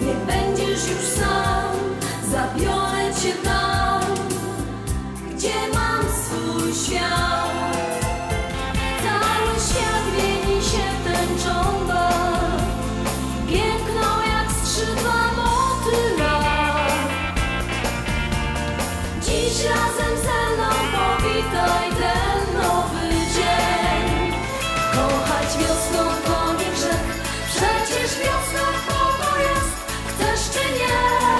nie będziesz już sam. Zabiorę cię tam, gdzie mam swój świat. Cały świat mieni się tęczą barw, piękną jak skrzydła motyla. Dziś razem ze mną powitaj ten nowy dzień. Kochać wiosną to nie grzech, przecież wiosna kogo jest, chcesz czy nie?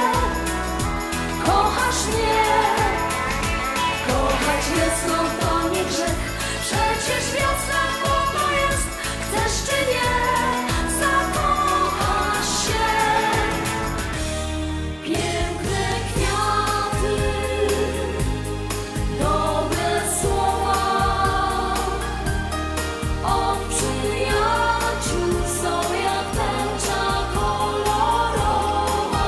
Kochasz mnie. Kochać wiosną to nie grzech, przecież wiosna kogo jest, chcesz czy nie? Zakochasz się. Piękne kwiaty, dobre słowa od przyjaciół są jak tęcza kolorowa.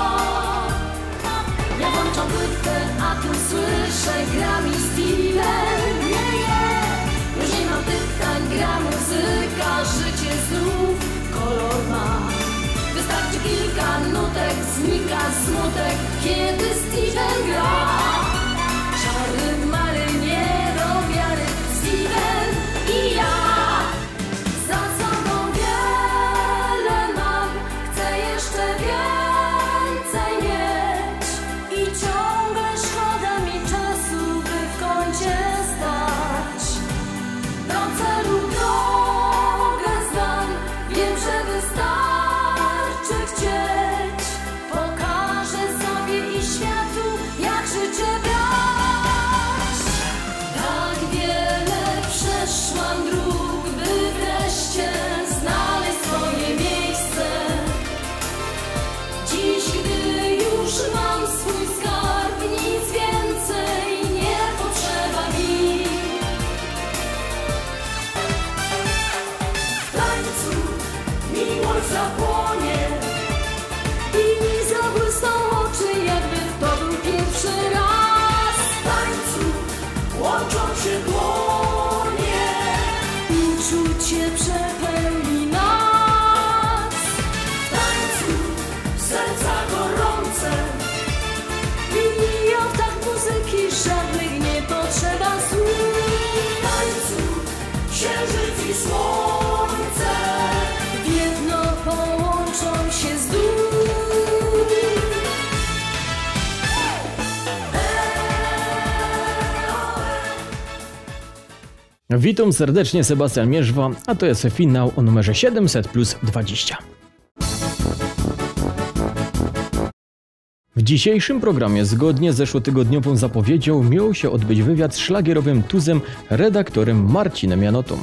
Ja włączam płytkę, a tu słyszę, gra mi Steven. Już nie mam pytań, gra muzyka, życie znów kolor ma. Wystarczy kilka nutek, znika smutek, kiedy Steven gra. Czarny mary, nie do wiary, Steven i ja. Za sobą wiele mam, chcę jeszcze więcej mieć. I ciągle szkoda mi czasu, by w kącie stać. Do celu drogę znam, wiem, że wystarczy chcieć. Pokażę sobie i światu, jak życie brać. Tak wiele przeszłam dróg, by wreszcie znaleźć swoje miejsce. Dziś, gdy już mam swój skarb, nic więcej nie potrzeba mi. W tańcu miłość zapłonie i zabłysną oczy, jakby to był pierwszy raz. W tańcu łączą się dłonie, uczucie przepełni nas. W tańcu serca gorące biją w tak muzyki, żadnych nie potrzeba słów. W tańcu księżyc i słońce w jedno połączą się znów. Witam serdecznie, Sebastian Mierzwa, a to jest finał o numerze 700+20. W dzisiejszym programie, zgodnie z zeszłotygodniową zapowiedzią, miał się odbyć wywiad z szlagierowym tuzem, redaktorem Marcinem Janotą.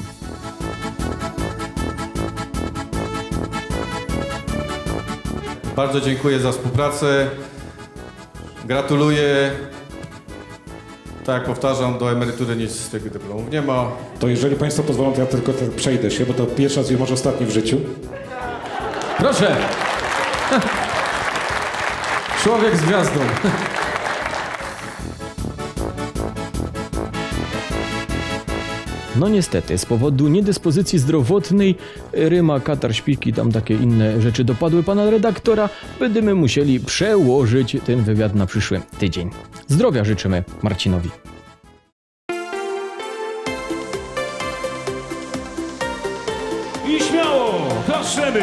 Bardzo dziękuję za współpracę. Gratuluję. Tak jak powtarzam, do emerytury nic z tych dyplomów nie ma. To jeżeli Państwo pozwolą, to ja tylko przejdę się, bo to pierwszy raz i może ostatni w życiu. Proszę! Człowiek z gwiazdą. No niestety, z powodu niedyspozycji zdrowotnej, ryma, katar, śpiki, tam takie inne rzeczy dopadły pana redaktora, będziemy musieli przełożyć ten wywiad na przyszły tydzień. Zdrowia życzymy Marcinowi. I śmiało, klaszczemy!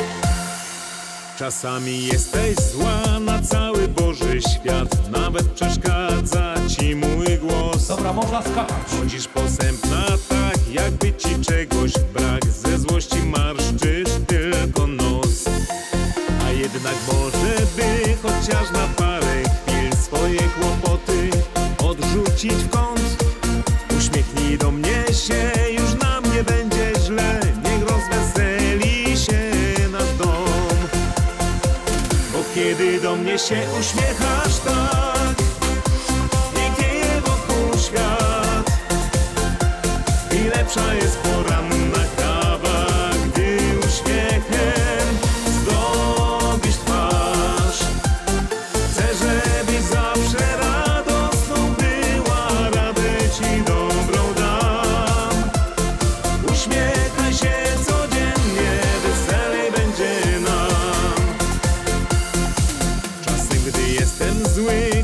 Czasami jesteś zła na cały Boży świat, nawet przeszkadza ci mój głos. Dobra, można skakać. Chodzisz posępna tak, jakby ci czegoś brak, ze złości marszczysz tylko nos. A jednak może by chociaż na parę chwil swoje kłopoty odrzucić w kąt. Uśmiechnij do mnie się, już nam nie będzie źle, niech rozweseli się nasz dom. Bo kiedy do mnie się uśmiechasz tak, pięknieje wokół świat i lepsza jest poranna kawa, gdy uśmiechem zdobisz twarz. Chcę, żebyś zawsze radosną była, radę ci dobrą dam. Uśmiechaj się codziennie, weselej będzie nam.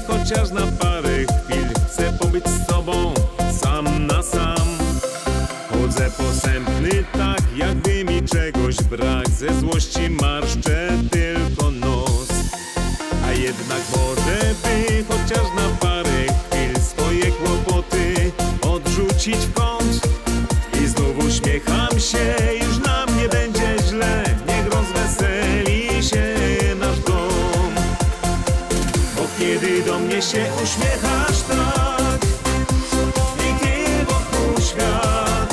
chociaż na parę chwil chcę pobyć z tobą sam na sam. Chodzę posępny tak, jakby mi czegoś brak, ze złości marszczę tylko nos. A jednak może by chociaż na parę chwil swoje kłopoty odrzucić w kąt. I znów uśmiecham się, już nam nie będzie źle, niech rozweseli się nasz dom. Bo kiedy do mnie się uśmiechasz tak, pięknie wokół świat,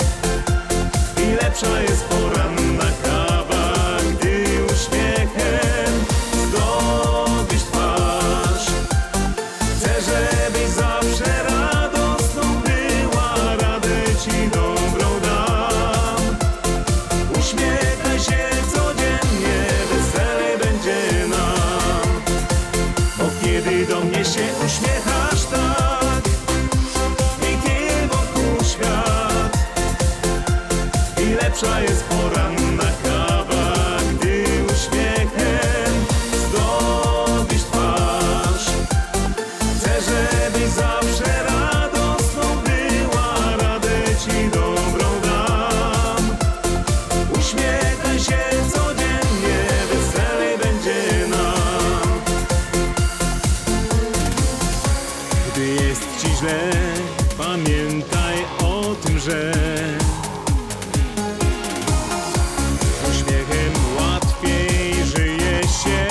i lepsza jest poranna kawa, gdy uśmiechem zdobisz twarz. Chcę, żebyś zawsze radosną była, radę ci dobrą dam. Uśmiechaj się codziennie, weselej będzie nam. Bo kiedy do mnie się uśmiechasz tak, pięknie wokół świat, i lepsza jest poranna kawa, gdy uśmiechem zdobisz twarz. Chcę, żebyś zawsze radosną była, radę ci dobrą dam. Uśmiechaj się codziennie, weselej będzie nam. Gdy jest ci źle, pamiętaj o tym, że uśmiechem łatwiej żyje się.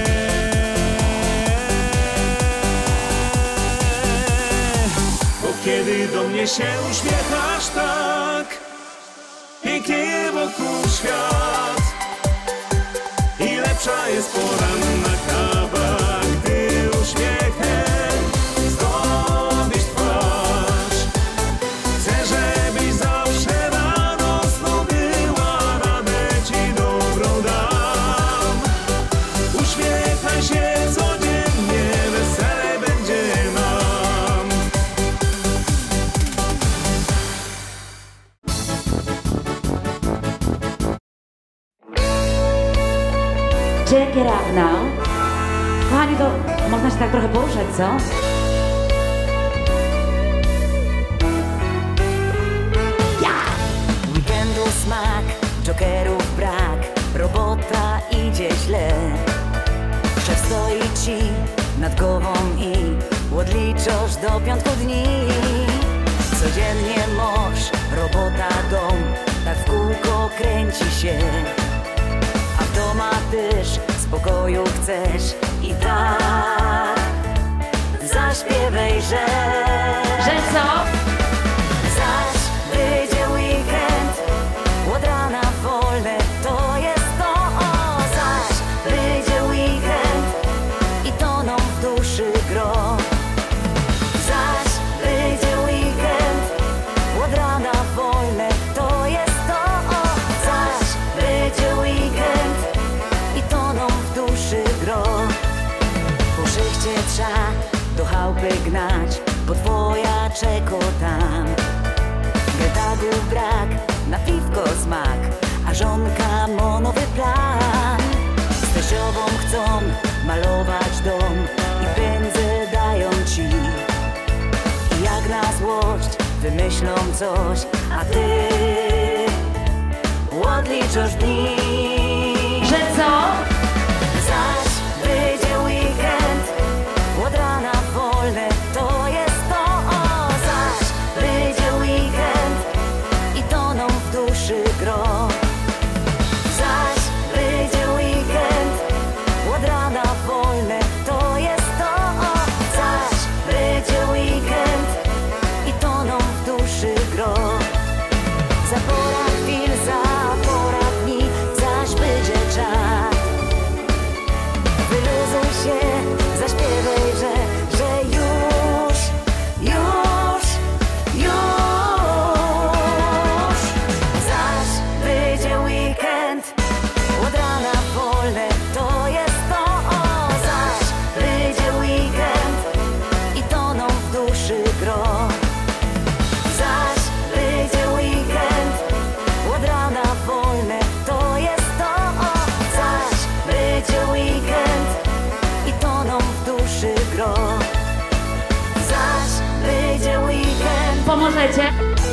Bo kiedy do mnie się uśmiechasz tak, pięknie wokół świat, i lepsza jest poranna kawa, gdy uśmiechem zdobisz twarz. Chcę, żebyś zawsze radosną była, radę ci dobrą dam. Uśmiechaj się codziennie, weselej będzie nam. Check it out now. Kochani, to można się tak trochę poruszać, co? Weekendu smak, jokerów brak, robota idzie źle. Szef stoi ci nad głową i odliczasz do piątku dni. Codziennie mąż, robota, dom, tak w kółko kręci się. A w doma też spokoju chcesz i tak zaśpiewaj, że co? zaś wyjdzie weekend, od rana wolne, to jest to. O, zaś wyjdzie weekend i toną w duszy gro. Zaś wyjdzie weekend, od rana wolne, to jest to. O, zaś wyjdzie weekend i toną w duszy gro. Po szychcie trza do chałupy gnać, bo twoja czeko tam. Gretagów brak, na piwko smak, a żonka ma nowy plan. Z teściową chcą malować dom i pieniądze dają ci. I jak na złość wymyślą coś, a ty odliczasz dni. Że co? Zaś wyjdzie weekend, od rana wolne, to jest to. O, zaś wyjdzie weekend i toną w duszy gro. Zaś wyjdzie weekend, od rana wolne, to jest to. O, zaś wyjdzie weekend i toną w duszy gro. Za pora chwil, za pora dni, zaś wyjdzie pomożecie?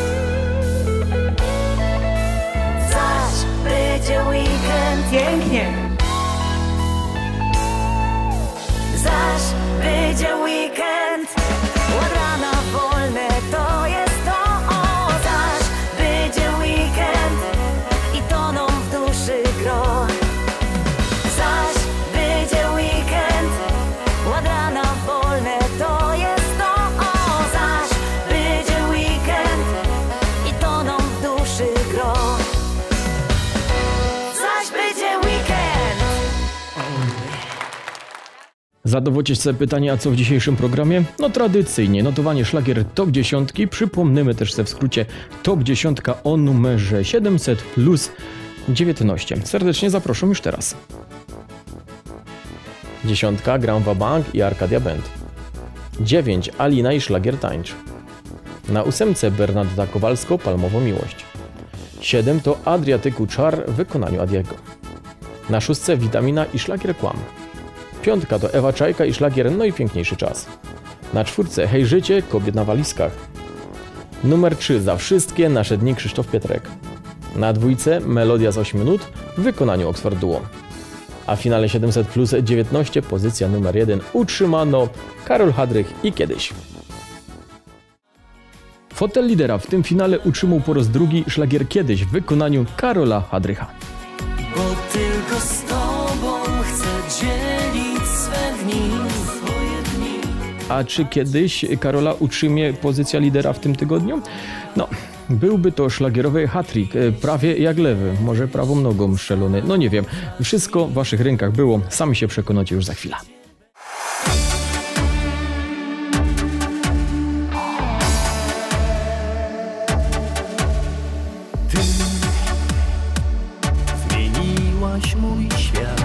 Zaś będzie weekend, Pięknie. zaś będzie weekend. Od rana wolne to jest to. O, zaś będzie weekend i toną w duszy gro. Zaś będzie weekend, od rana wolne to jest to. O, zaś będzie weekend i toną w duszy gro. Zaś będzie weekend. Zadowolicie sobie pytanie, a co w dzisiejszym programie? No tradycyjnie, notowanie szlagier top 10. Przypomnimy też w skrócie top 10 o numerze 700 plus 19. Serdecznie zapraszam już teraz. 10. Gram Wabank i Arkadia Band. 9. Alina i Szlagier Tańcz. Na 8. Bernadetta Kowalsko, Palmowo Miłość. 7 to Adriatyku Czar w wykonaniu Adiego. Na 6. Witamina i Szlagier Kłam. 5 to Ewa Czajka i szlagier No i piękniejszy czas. Na 4 Hej życie, kobiet na walizkach. Numer 3 Za wszystkie, nasze dni Krzysztof Pietrek. Na 2 Melodia z 8 minut w wykonaniu Oxford Duo. A w finale 700 plus 19 pozycja numer 1 utrzymano Karol Hadrych i Kiedyś. Fotel lidera w tym finale utrzymał po raz drugi szlagier Kiedyś w wykonaniu Karola Hadrycha. Bo tylko z tobą chcę dzielić swe dni, swoje dni. A czy kiedyś Karola utrzymie pozycja lidera w tym tygodniu? No, byłby to szlagierowy hat-trick, prawie jak lewy, może prawą nogą strzelony, no nie wiem. Wszystko w waszych rękach było, sami się przekonacie już za chwilę. Zmieniłaś mój świat.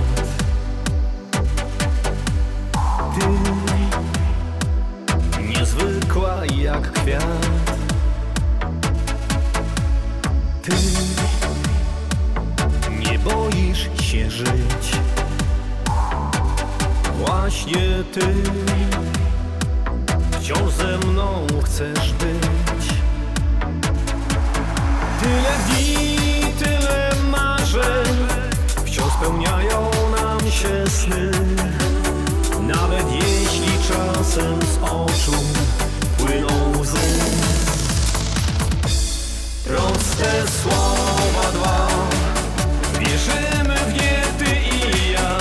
Ty niezwykła jak kwiat. Ty nie boisz się żyć. Właśnie ty wciąż ze mną chcesz być. Tyle dni, tyle marzeń, wciąż spełniają nam się sny. Nawet jeśli czasem z oczu płyną łzy. Proste słowa dwa, wierzymy w nie ty i ja.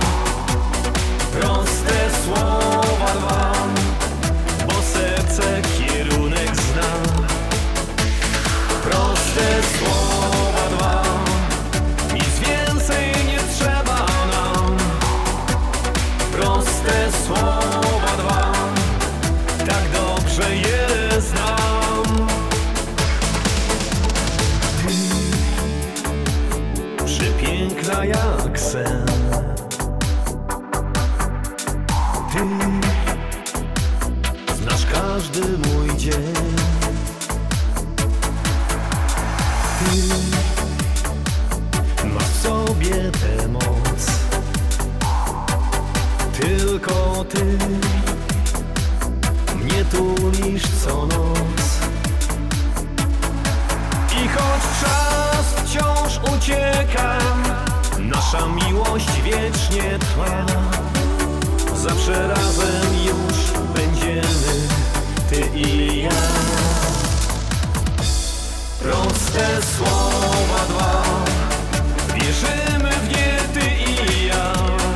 Proste słowa dwa, bo serce kierunek zna. Proste słowa dwa, nic więcej nie trzeba nam. Proste słowa dwa, tak dobrze je znam. Ty, przepiękna jak sen. Ty, znasz każdy mój dzień. Ty masz w sobie tę moc. Tylko ty mnie tulisz co noc. I choć czas wciąż ucieka, nasza miłość wiecznie trwa. Zawsze razem już będziemy, ty i ja. Proste słowa dwa, wierzymy w nie ty i ja.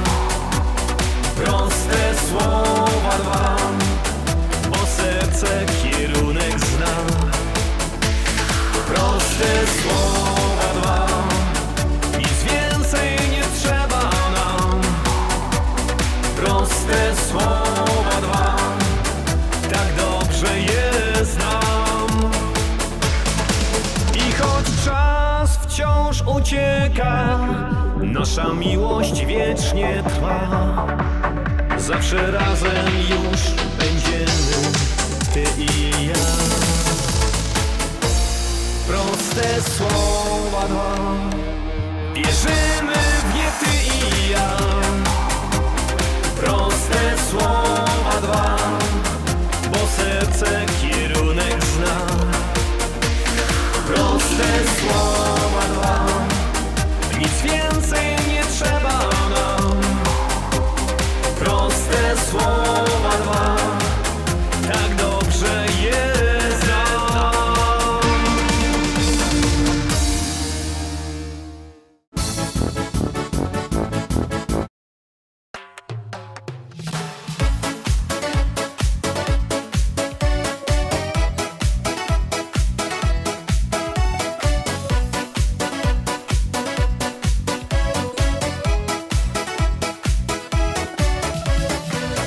Proste słowa dwa, bo serce kierunek zna. Proste słowa dwa, nic więcej nie trzeba nam. Proste słowa dwa, tak dobrze je znam. I choć czas wciąż ucieka, nasza miłość wiecznie trwa. Zawsze razem już będziemy, ty i ja. Proste słowa dwa, wierzymy w nie ty i ja. Proste słowa dwa, bo serce kierunek zna.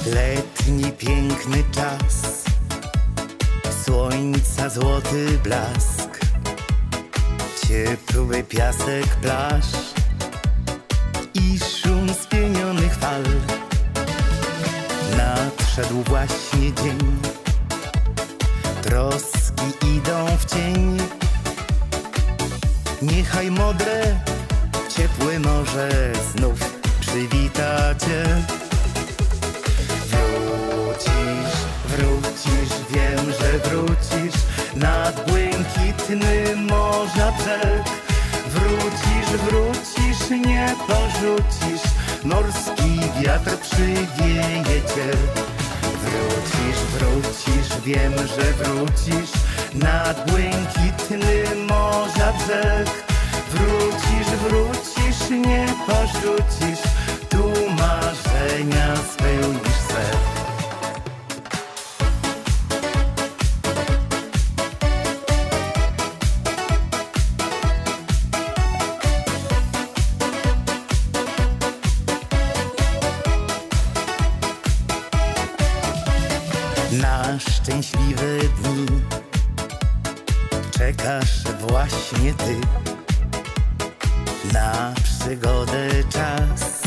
Letni piękny czas, słońca złoty blask, ciepły piasek plaż i szum spienionych fal. Nadszedł właśnie dzień, troski idą w cień. Niechaj modre, ciepłe morze znów przywita cię. Wrócisz, wiem, że wrócisz nad błękitny morza brzeg. Wrócisz, nie porzucisz, morski wiatr przywieje cię. Wrócisz, wiem, że wrócisz nad błękitny morza brzeg. Wrócisz, nie porzucisz, tu marzenia spełnisz se. Na szczęśliwe dni czekasz właśnie ty, na przygodę czas,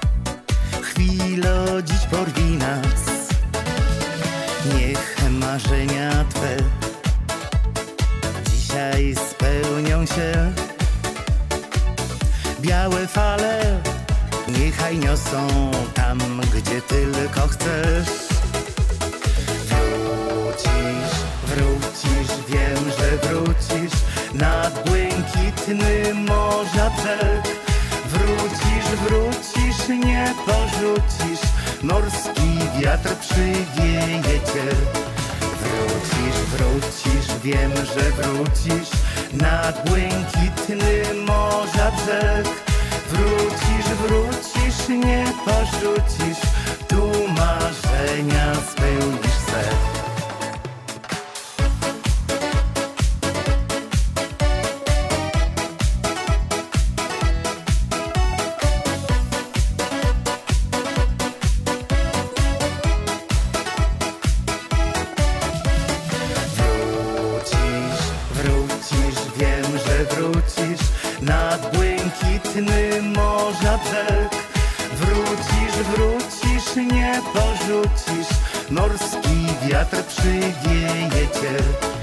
chwilo dziś porwij nas. Niech marzenia twe dzisiaj spełnią się. Białe fale niechaj niosą tam, gdzie tylko chcesz. Wrócisz, wiem, że wrócisz nad błękitny morza brzeg. Wrócisz, nie porzucisz, morski wiatr przywieje cię. Wrócisz, wiem, że wrócisz nad błękitny morza brzeg. Wrócisz, nie porzucisz, tu marzenia spełnisz se. Wrócisz nad błękitny morza brzeg. Wrócisz, nie porzucisz, morski wiatr przywieje cię.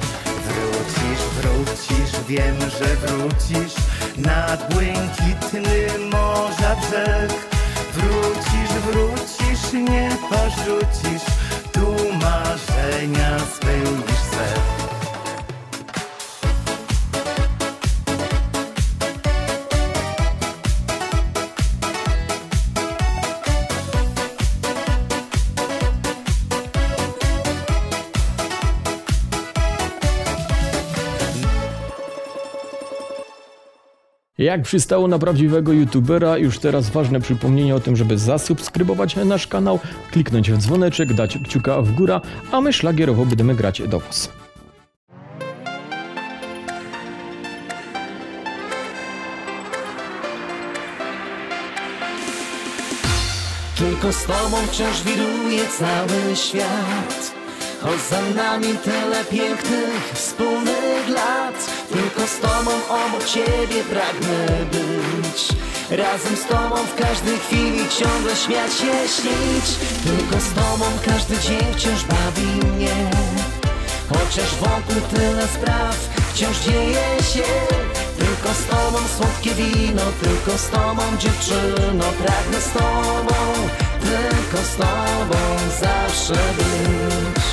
Wrócisz, wiem, że wrócisz nad błękitny morza brzeg. Wrócisz, nie porzucisz, tu marzenia spełnisz se. Jak przystało na prawdziwego youtubera, już teraz ważne przypomnienie o tym, żeby zasubskrybować nasz kanał, kliknąć w dzwoneczek, dać kciuka w górę, a my szlagierowo będziemy grać do was. Tylko z tobą wciąż wiruje cały świat. Choć za nami tyle pięknych, wspólnych lat. Tylko z tobą obok ciebie pragnę być. Razem z tobą w każdej chwili ciągle śmiać się, śnić. Tylko z tobą każdy dzień wciąż bawi mnie. Chociaż wokół tyle spraw wciąż dzieje się. Tylko z tobą słodkie wino, tylko z tobą dziewczyno. Pragnę z tobą, tylko z tobą zawsze być.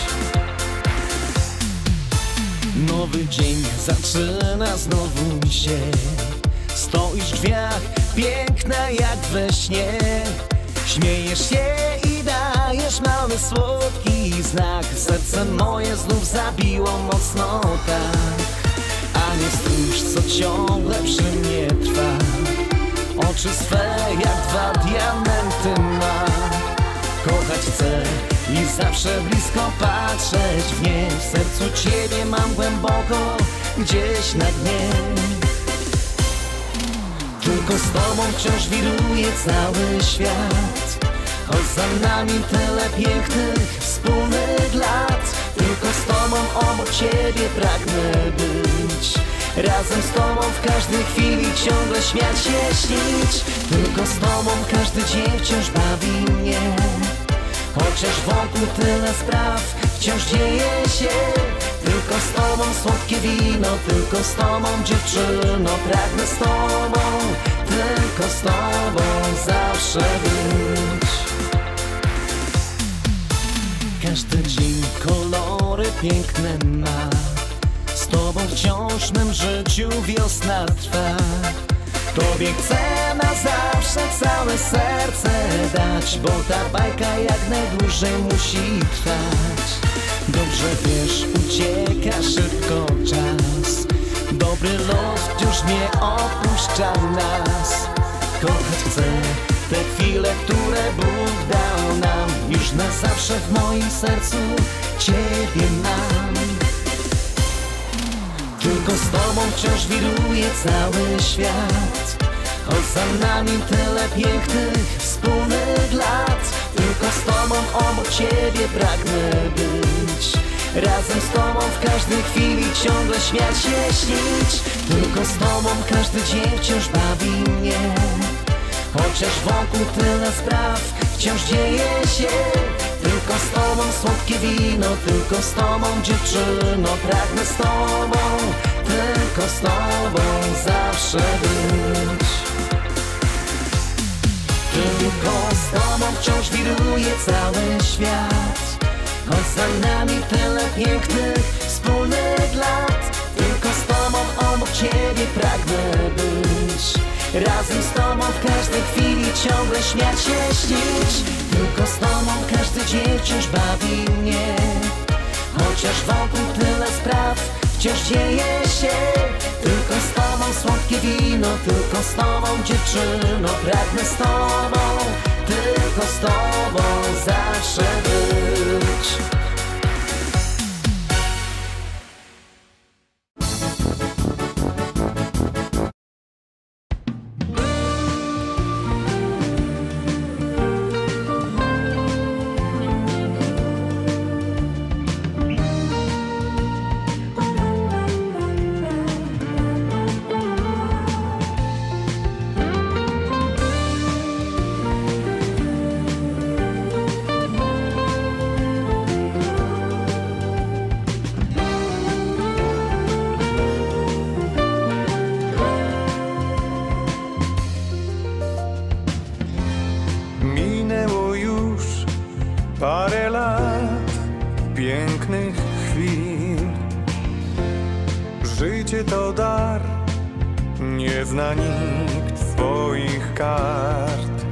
Nowy dzień zaczyna znowu się. Stoisz w drzwiach, piękna jak we śnie. Śmiejesz się i dajesz mały słodki znak. Serce moje znów zabiło mocno tak. A nie stróż, co ciągle przy mnie trwa. Oczy swe jak dwa diamenty ma. Kochać chcę i zawsze blisko patrzeć w nie. W sercu ciebie mam głęboko, gdzieś na dnie. Tylko z tobą wciąż wiruje cały świat. choć za nami tyle pięknych wspólnych lat. Tylko z Tobą obok Ciebie pragnę być, razem z Tobą w każdej chwili ciągle śmiać się, śnić. Tylko z Tobą każdy dzień wciąż bawi mnie, chociaż wokół tyle spraw wciąż dzieje się. Tylko z Tobą słodkie wino, tylko z Tobą dziewczyno, pragnę z Tobą, tylko z Tobą zawsze być. Każdy dzień kolory piękne ma, z Tobą wciąż w mym życiu wiosna trwa. Tobie chcę na zawsze całe serce dać, bo ta bajka jak najdłużej musi trwać. Dobrze wiesz, ucieka szybko czas, dobry los już nie opuszcza nas. Kochać chcę te chwile, które Bóg dał nam, już na zawsze w moim sercu Ciebie mam. Tylko z Tobą wciąż wiruje cały świat, choć za nami tyle pięknych wspólnych lat. Tylko z Tobą obok Ciebie pragnę być, razem z Tobą w każdej chwili ciągle śmiać się, śnić. Tylko z Tobą każdy dzień wciąż bawi mnie, chociaż wokół tyle spraw wciąż dzieje się. Tylko z Tobą słodkie wino, tylko z Tobą dziewczyno, pragnę z Tobą, tylko z Tobą zawsze być. Tylko z Tobą wciąż wiruje cały świat, choć za nami tyle pięknych wspólnych lat. Tylko z Tobą obok Ciebie pragnę być, razem z Tobą w każdej chwili ciągle śmiać się, śnić. Tylko z Tobą każdy dzień wciąż bawi mnie, chociaż wokół tyle spraw wciąż dzieje się. Tylko z Tobą słodkie wino, tylko z Tobą dziewczyno, pragnę z Tobą, tylko z Tobą zawsze być. Parę lat pięknych chwil. Życie to dar, nie zna nikt swoich kart.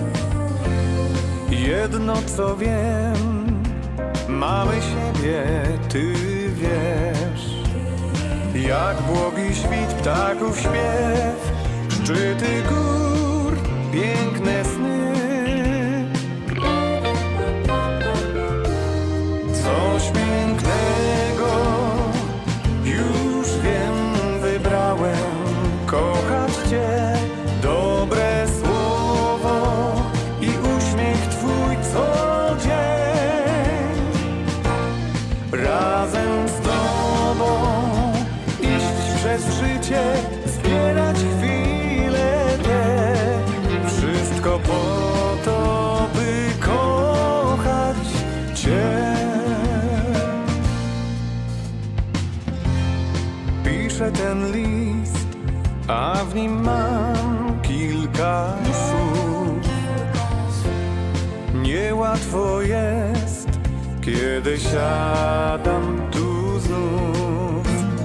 Jedno co wiem, mamy siebie, ty wiesz. Jak błogi świt ptaków śpiew, szczyty gór, piękne sny. Coś pięknego, już wiem, wybrałem. Kochać Cię, dobre słowo i uśmiech Twój co dzień. Razem z Tobą iść przez życie, zbierać chwile te. Wszystko po to, by kochać Cię. Piszę ten list, a w nim mam kilka słów. Niełatwo jest, kiedy siadam tu znów.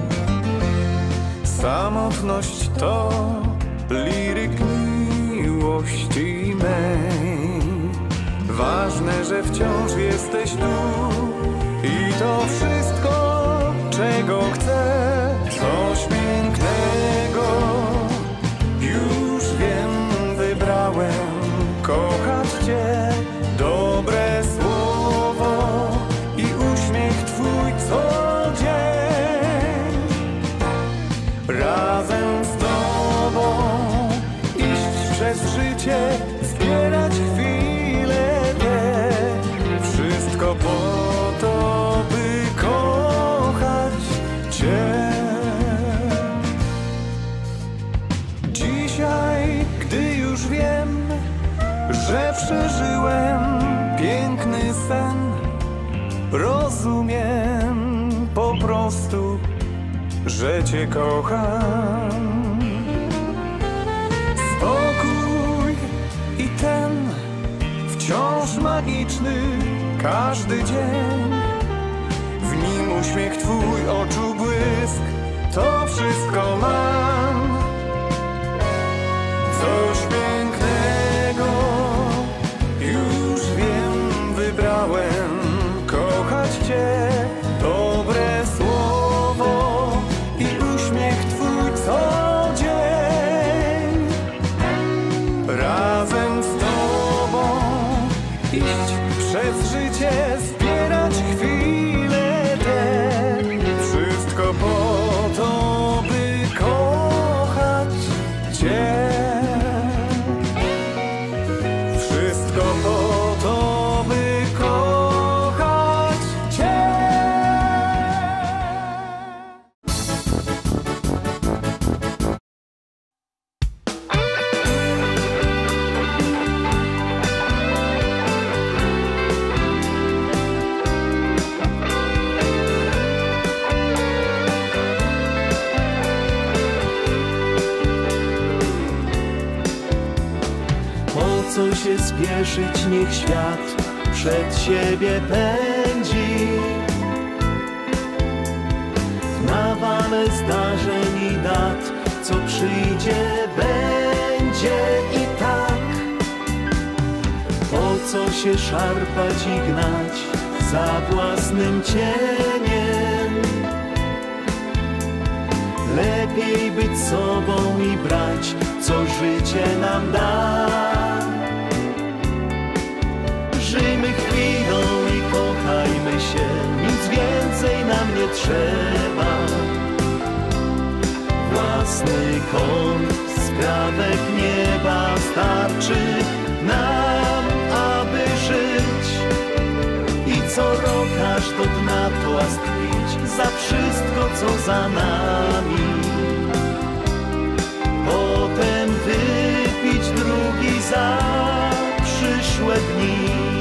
Samotność to liryk miłości mej. Ważne, że wciąż jesteś tu i to wszystko, czego chcę. Coś pięknego, już wiem, wybrałem. Kochać Cię, dobre słowo i uśmiech Twój co dzień. Razem z Tobą iść przez życie, zbierać chwile rozumiem po prostu, że cię kocham. Spokój i ten wciąż magiczny każdy dzień, w nim uśmiech twój, oczu błysk, to wszystko mam. Coś pięknego, już wiem, wybrałem kochać cię. Dobre słowo i uśmiech twój co dzień. Razem z tobą iść przez życie, zbierać chwile te. Wszystko po to, by kochać cię. Wszystko po to, by kochać cię. Po co się spieszyć, niech świat przed siebie pędzi. Nawale zdarzeń i dat, co przyjdzie, będzie i tak. Po co się szarpać i gnać za własnym cieniem? Lepiej być sobą i brać, co życie nam da. Żyjmy chwilą i kochajmy się, nic więcej nam nie trzeba. Własny kąt, skrawek nieba starczy nam, aby żyć. I co rok aż do dna płaskwić za wszystko, co za nami. Potem wypić drugi za przyszłe dni.